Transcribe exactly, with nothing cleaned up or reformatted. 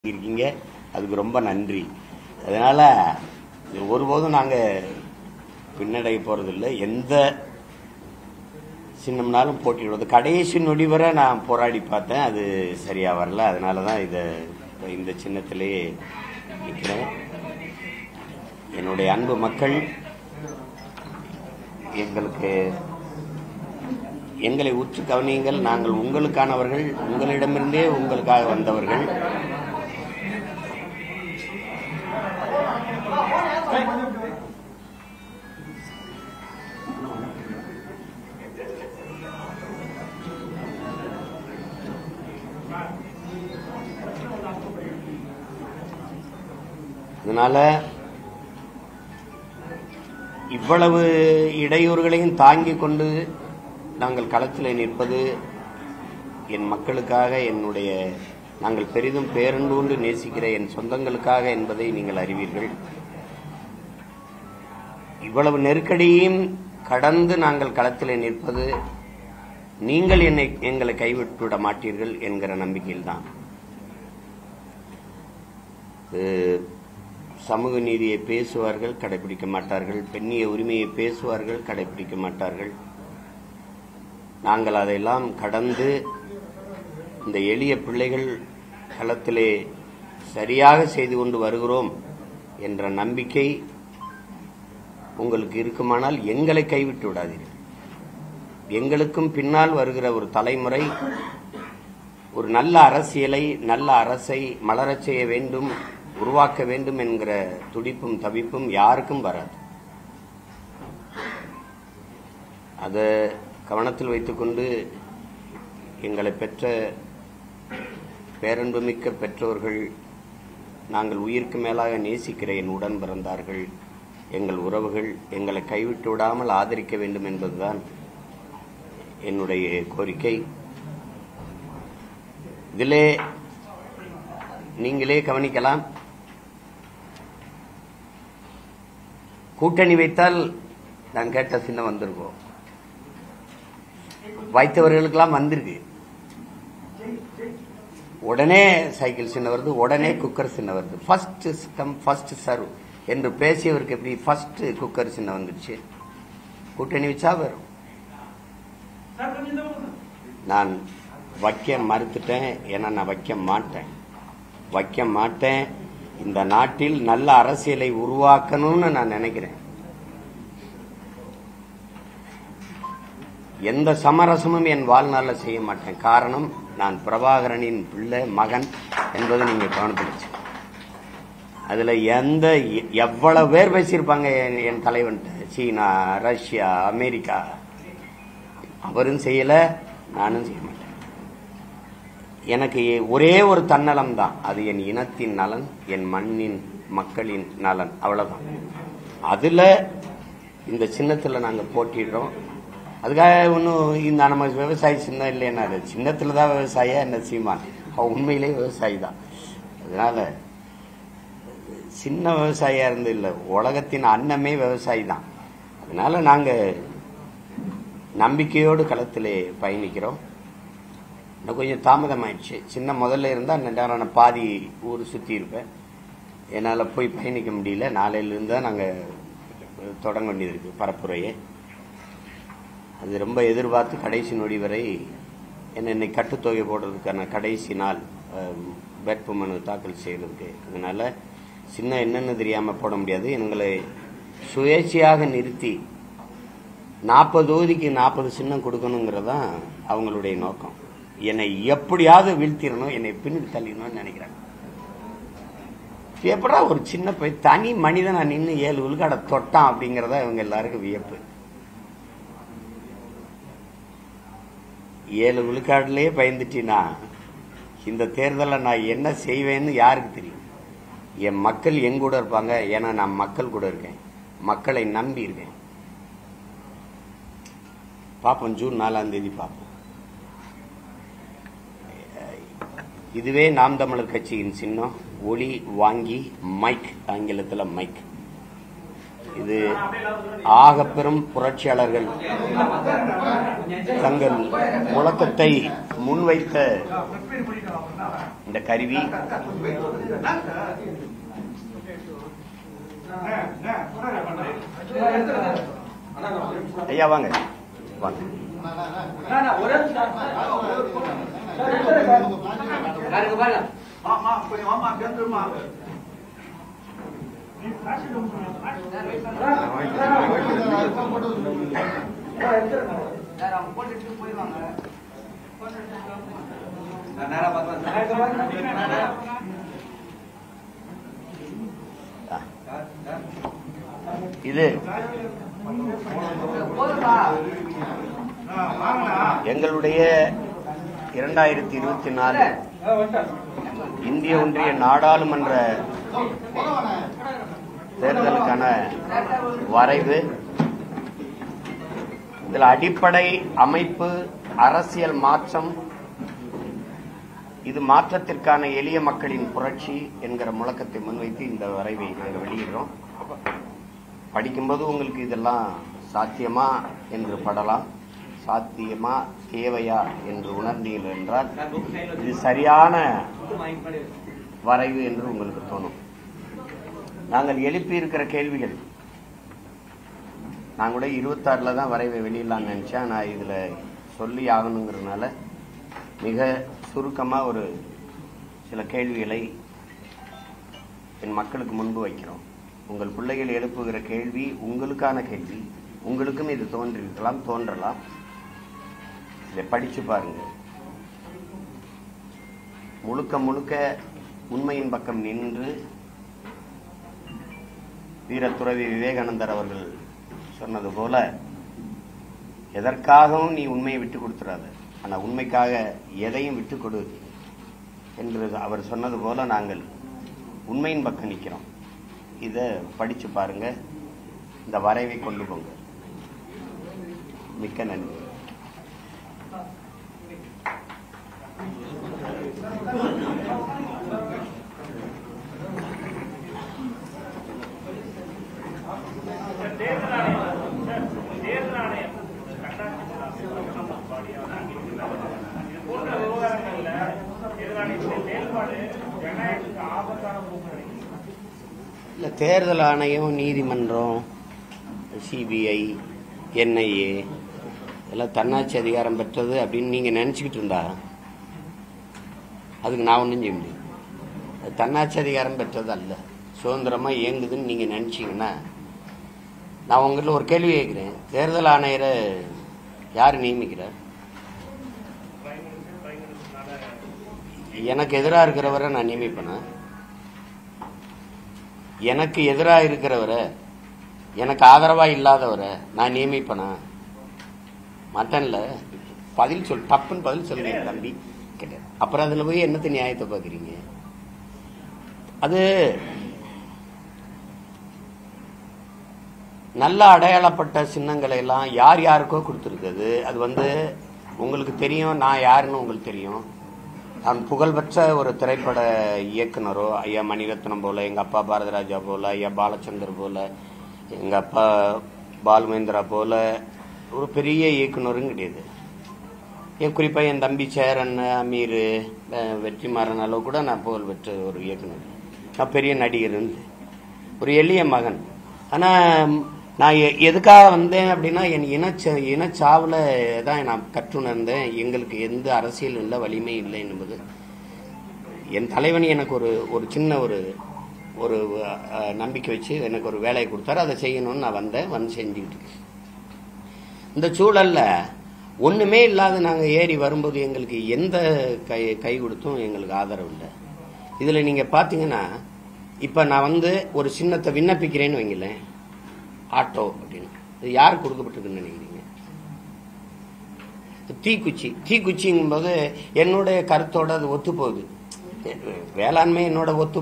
இருக்கீங்க, அதுக்கு ரொம்ப நன்றி. அதனால ஒருபோதும் நாங்க பின்னடைய போறதில்லை. எந்த சின்னம்னாலும் போட்டிடுவது. கடைசி நொடி வரை நான் போராடி பார்த்தேன், அது சரியா வரல. அதனாலதான் இத இந்த சின்னத்திலேயே நிற்கிறேன். என்னுடைய அன்பு மக்கள், எங்களுக்கு எங்களை உற்று கவனியுங்கள். நாங்கள் உங்களுக்கானவர்கள், உங்களிடமிருந்தே உங்களுக்காக வந்தவர்கள். அதனால இவ்வளவு இடையூறுகளையும் தாங்கிக் கொண்டு நாங்கள் களத்தில் நிற்பது என் மக்களுக்காக, என்னுடைய நாங்கள் பெரிதும் பேரன்பு கொண்டு நேசிக்கிற என் சொந்தங்களுக்காக என்பதை நீங்கள் அறிவீர்கள். இவ்வளவு நெருக்கடியையும் கடந்து நாங்கள் களத்தில் நிற்பது நீங்கள் என்னை எங்களை கைவிட்டுவிட மாட்டீர்கள் என்கிற நம்பிக்கையில்தான். சமூக நீதியை பேசுவார்கள், கடைபிடிக்க மாட்டார்கள். பெண்ணிய உரிமையை பேசுவார்கள், கடைபிடிக்க மாட்டார்கள். நாங்கள் அதையெல்லாம் கடந்து இந்த எளிய பிள்ளைகள் களத்திலே சரியாக செய்து கொண்டு வருகிறோம் என்ற நம்பிக்கை உங்களுக்கு இருக்குமானால் எங்களை கைவிட்டு விடாதீர்கள். எங்களுக்கும் பின்னால் வருகிற ஒரு தலைமுறை ஒரு நல்ல அரசியலை, நல்ல அரசை மலரச் செய்ய வேண்டும், உருவாக்க வேண்டும் என்கிற துடிப்பும் தவிப்பும் யாருக்கும் வராது. அதை கவனத்தில் வைத்துக்கொண்டு எங்களை பெற்ற பேரன்புமிக்க பெற்றோர்கள், நாங்கள் உயிருக்கு மேலாக நேசிக்கிற என் உடன் பிறந்தார்கள், எங்கள் உறவுகள் எங்களை கைவிட்டு விடாமல் ஆதரிக்க வேண்டும் என்பதுதான் என்னுடைய கோரிக்கை. இதிலே நீங்களே கவனிக்கலாம். கூட்டணி வைத்தால் நான் கேட்ட சின்னம் வந்திருக்கோம். வைத்தவர்களுக்கெல்லாம் வந்திருக்கு. உடனே சைக்கிள் சின்ன வருது, உடனே குக்கர் சின்ன வருது. ஃபர்ஸ்ட் கம் ஃபர்ஸ்ட் சர்வ் என்று பேசியவருக்கு எப்படி ஃபர்ஸ்ட் குக்கர் சின்ன வந்துடுச்சு? கூட்டணி வச்சா வரும். நான் வைக்க மறுத்துட்டேன். ஏன்னா நான் வைக்க மாட்டேன் வைக்க மாட்டேன் இந்த நாட்டில் நல்ல அரசியலை உருவாக்கணும்னு நான் நினைக்கிறேன். எந்த சமரசமும் என் வாழ்நாள செய்ய மாட்டேன். காரணம், நான் பிரபாகரனின் பிள்ளை மகன் என்பது நீங்க கவனிச்சு. அதுல எந்த எவ்வளவு பேர் பேசியிருப்பாங்க என் தலைவன்ட்ட. சீனா, ரஷ்யா, அமெரிக்கா. அவரும் செய்யல, நானும் செய்ய மாட்டேன். எனக்கு ஒரே ஒரு தன்னலம் தான், அது என் இனத்தின் நலன், என் மண்ணின் மக்களின் நலன், அவ்வளவுதான். அதுல இந்த சின்னத்துல நாங்க போட்டிடுறோம். அதுக்காக ஒன்னும் இந்த நம்ம விவசாயி சின்னம் இல்லைன்னா, அது சின்னத்துலதான் விவசாயியா என்ன சீமான், அவன் உண்மையிலே விவசாயி தான். அதனால சின்ன விவசாயியா இருந்து இல்ல, உலகத்தின் அன்னமே விவசாயி தான். அதனால நாங்க நம்பிக்கையோடு களத்திலே பயணிக்கிறோம். இன்னும் கொஞ்சம் தாமதம் ஆயிடுச்சு. சின்ன முதல்ல இருந்தா நான் பாதி ஊர் சுத்தி இருப்பேன். என்னால் போய் பயணிக்க முடியல. நாளையிலிருந்து தான் நாங்கள் தொடங்க வேண்டியது இருக்கு பரப்புரையை. அது ரொம்ப எதிர்பார்த்து கடைசி நொடி வரை என்ன இன்னைக்கு கட்டுத்தொகை போடுறதுக்கான கடைசி நாள், வேட்புமனு தாக்கல் செய்யறதுக்கு. அதனால சின்ன என்னன்னு தெரியாம போட முடியாது. எங்களை சுயேட்சையாக நிறுத்தி நாற்பது தொகுதிக்கு நாற்பது சின்னம் கொடுக்கணுங்கிறதான் அவங்களுடைய நோக்கம். என்னை எப்படியாவது வீழ்த்திடணும், என்னை பின்னுக்கு தள்ளிடணும்னு நினைக்கிறாங்க. எப்படா ஒரு சின்ன போய் தனி மனிதனா நின்று ஏழு விழுக்காட தொட்டான் அப்படிங்கறதா இவங்க எல்லாருக்கும் வியப்பு. ஏழு விழுக்காடுலயே பயந்துட்டீங்கன்னா இந்த தேர்தலில் நான் என்ன செய்வேன்னு யாருக்கு தெரியும்? என் மக்கள் என் கூட இருப்பாங்க. ஏன்னா நான் மக்கள் கூட இருக்கேன், மக்களை நம்பி இருக்கேன். பாப்போம், ஜூன் நாலாம் தேதி பார்ப்போம். இதுவே நாம் தமிழர் கட்சியின் சின்னம். ஒளி வாங்கி மைக், ஆங்கிலத்தில் மைக். இது ஆக பெரும் புரட்சியாளர்கள் தங்கள் முழக்கத்தை முன்வைத்த இந்த கருவி ஐயா வாங்க வாங்க. இது எங்களுடைய இரண்டாயிரத்தி இருபத்தி நாலு இந்திய ஒன்றிய நாடாளுமன்ற தேர்தலுக்கான வரைவு. இதில் அடிப்படை அமைப்பு அரசியல் மாற்றம், இது மாற்றத்திற்கான எளிய மக்களின் புரட்சி என்கிற முழக்கத்தை முன்வைத்து இந்த வரைவை வெளியிடுறோம். படிக்கும்போது உங்களுக்கு இதெல்லாம் சாத்தியமா என்று படலாம், சாத்தியமா தேவையா என்று உணர்ந்தீர்கள் என்றால் இது சரியான வரைவு என்று உங்களுக்கு தோணும். நாங்கள் எழுப்பி இருக்கிற கேள்விகள், நான் கூட இருபத்தி ஆறுல தான் வரைவை வெளியிடலாம்னு நினைச்சேன். நான் இதுல சொல்லி ஆகணுங்கிறதுனால மிக சுருக்கமா ஒரு சில கேள்விகளை என் மக்களுக்கு முன்பு வைக்கிறோம். உங்கள் பிள்ளைகள் எழுப்புகிற கேள்வி உங்களுக்கான கேள்வி, உங்களுக்கும் இது தோன்றிருக்கலாம், தோன்றலாம். இதை படிச்சு பாருங்க. முழுக்க முழுக்க உண்மையின் பக்கம் நின்று வீரத்துறவி விவேகானந்தர் அவர்கள் சொன்னது போல, எதற்காகவும் நீ உண்மையை விட்டு கொடுத்துறாத, ஆனா உண்மைக்காக எதையும் விட்டு கொடு என்று அவர் சொன்னது போல நாங்கள் உண்மையின் பக்கம் நிற்கிறோம். இதை படிச்சு பாருங்க, இந்த வரைவை கொண்டு போங்க. மிக்க நன்றி. இல்ல, தேர்தல் ஆணையம், நீதிமன்றம், சிபிஐ, என்ஐஏ எல்லாம் தன்னாட்சி அதிகாரம் பெற்றது அப்படின்னு நீங்க நினைச்சுக்கிட்டு இருந்தா அதுக்கு நான் ஒன்றும் செய்ய முடியும். அது தன்னாட்சி அதிகாரம் பெற்றது அல்ல, சுதந்திரமா இயங்குதுன்னு நீங்க நினைச்சீங்கன்னா, நான் உங்கள்கிட்ட ஒரு கேள்வி கேட்கிறேன். தேர்தல் ஆணையரை யார் நியமிக்கிறார்? எனக்கு எதிராக இருக்கிறவரை நான் நியமிப்பேனா? எனக்கு எதிராக இருக்கிறவரை, எனக்கு ஆதரவா இல்லாதவரை நான் நியமிப்பேனா? மட்டன்ல பதில் சொல், தப்புன்னு பதில் சொல்லுங்க தம்பி கேட்டார். அப்புறம் அதுல போய் என்னத்த நியாயத்தை பாக்குறீங்க? அது நல்ல அடையாளப்பட்ட சின்னங்களை எல்லாம் யார் யாருக்கோ கொடுத்துருக்குது. அது வந்து உங்களுக்கு தெரியும், நான் யாருன்னு உங்களுக்கு தெரியும். நான் புகழ்பெற்ற ஒரு திரைப்பட இயக்குனரோ, ஐயா மணிரத்னம் போல, எங்க அப்பா பாரதிராஜா போல, ஐயா பாலச்சந்தர் போல, எங்க அப்பா பாலுமேந்திரா போல ஒரு பெரிய இயக்குனரும் கிடையாது. என் குறிப்பா என் தம்பி சேரன், அமீர், வெற்றிமாறன் அளவு கூட நான் புகழ்பெற்ற ஒரு இயக்குனர். நான் பெரிய நடிகர், ஒரு எளிய மகன். ஆனா நான் எதுக்காக வந்தேன் அப்படின்னா, என் இனச்ச இனச்சாவுல தான் நான் கற்றுணர்ந்தேன். எங்களுக்கு எந்த அரசியல் இல்லை, வலிமை இல்லை என்பது. என் தலைவன் எனக்கு ஒரு ஒரு சின்ன ஒரு ஒரு நம்பிக்கை வச்சு எனக்கு ஒரு வேலையை கொடுத்தாரு, அதை செய்யணும்னு நான் வந்தேன், வந்து செஞ்சுக்கிட்டு இருக்கேன். இந்த சூழல்ல ஒண்ணுமே இல்லாத நாங்க ஏறி வரும்போது எங்களுக்கு எந்த கை கை கொடுத்தும் எங்களுக்கு ஆதரவு இல்லை. இதுல நீங்க பாத்தீங்கன்னா, இப்ப நான் வந்து ஒரு சின்னத்தை விண்ணப்பிக்கிறேன்னு வைங்களேன், ஆட்டோ அப்படின்னு, இது யாருக்கு கொடுக்கப்பட்டிருக்குன்னு நினைக்கிறீங்க? தீக்குச்சி. தீக்குச்சிங்கும் போது என்னுடைய கருத்தோட அது ஒத்து போகுது. வேளாண்மை என்னோட ஒத்து